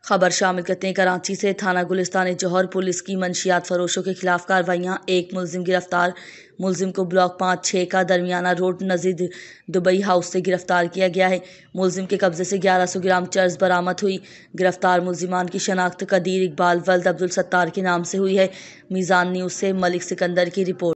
खबर शामिल करते हैं कराची से। थाना गुलिस्तान जौहर पुलिस की मंशियात फरोशों के खिलाफ कार्रवाइयाँ। एक मुलजिम गिरफ्तार। मुलजिम को ब्लॉक 5-6 का दरमियाना रोड नज़दीक दुबई हाउस से गिरफ्तार किया गया है। मुलजिम के कब्जे से 1100 ग्राम चर्स बरामद हुई। गिरफ्तार मुलजिमान की शनाख्त कदीर इकबाल वल्द अब्दुल सत्तार के नाम से हुई है। मीज़ान न्यूज़ से मलिक सिकंदर की रिपोर्ट।